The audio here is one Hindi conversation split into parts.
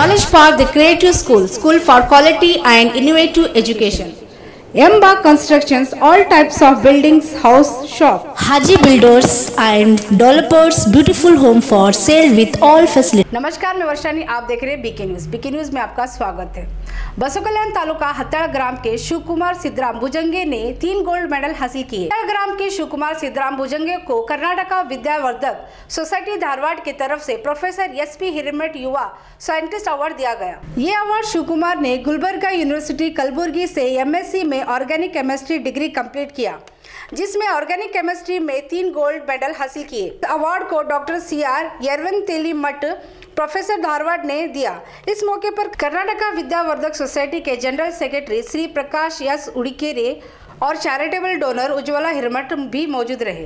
Knowledge Park, the Creative School, School for Quality and Innovative Education. Emba Constructions, all types of buildings, house, shop. Haji Builders and Developers, beautiful home for sale with all facilities. नमस्कार, मैं वर्षानी, आप देख रहे हैं बीके न्यूज। बीके न्यूज में आपका स्वागत है। बसोकल्याण तालुका हत्याळ ग्राम के शिवकुमार सिद्धराम भुजंगे ने 3 गोल्ड मेडल हासिल किए। हत्याळ ग्राम के शिवकुमार सिद्धराम भुजंगे को कर्नाटका विद्यावर्धक सोसाइटी धारवाड़ की तरफ से प्रोफेसर एसपी हिरेमठ युवा साइंटिस्ट अवार्ड दिया गया। ये अवार्ड शिवकुमार ने गुलबर्गा यूनिवर्सिटी कलबुर्गी से एमएससी में ऑर्गेनिक केमिस्ट्री डिग्री कंप्लीट किया, जिसमें ऑर्गेनिक केमिस्ट्री में 3 गोल्ड मेडल हासिल किए। अवार्ड को डॉक्टर सीआर यरवंतेली मठ प्रोफेसर धारवाड़ ने दिया। इस मौके पर कर्नाटका विद्यावर्धक सोसाइटी के general secretary Shri Prakash S Udikere और चैरिटेबल डोनर उज्ज्वला हिरेमठ भी मौजूद रहे।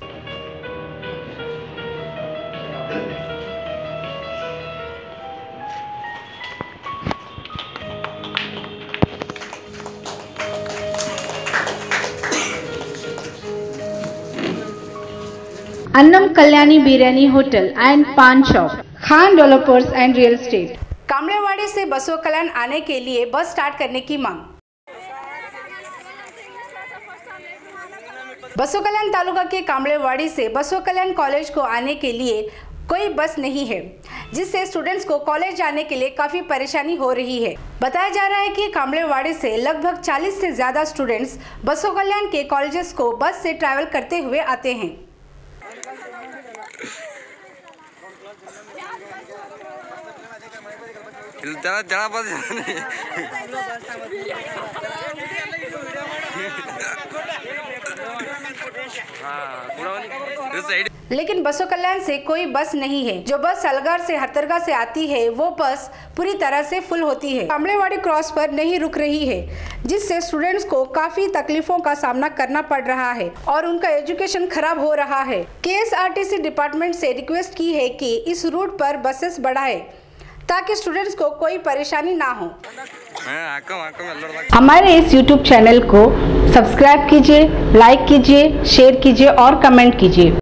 Annam Kalyani biryani hotel and paan shop, Khan developers and real estate. Kamadewadi से बसोकल्याण आने के लिए बस स्टार्ट करने की मांग। बसोकल्याण तालुका के कामड़ेवाड़ी से बसोकल्याण कॉलेज को आने के लिए कोई बस नहीं है, जिससे स्टूडेंट्स को कॉलेज जाने के लिए काफी परेशानी हो रही है। बताया जा रहा है कि कामड़ेवाड़ी से लगभग 40 से ज्यादा स्टूडेंट्स बसोकल्याण के कॉलेजेस को बस से ट्रैवल करते हुए आते हैं। लेकिन बसोकल्याण से कोई बस नहीं है। जो बस अलगार से हथरगा से आती है वो बस पूरी तरह से फुल होती है। कामड़ेवाड़ी क्रॉस पर नहीं रुक रही है, जिससे स्टूडेंट्स को काफी तकलीफों का सामना करना पड़ रहा है और उनका एजुकेशन खराब हो रहा है। केएसआरटीसी डिपार्टमेंट से रिक्वेस्ट की है कि इस रूट पर बसेस बढ़ाए ताकि स्टूडेंट्स को कोई परेशानी ना हो। हमारे इस YouTube चैनल को सब्सक्राइब कीजिए, लाइक कीजिए, शेयर कीजिए और कमेंट कीजिए।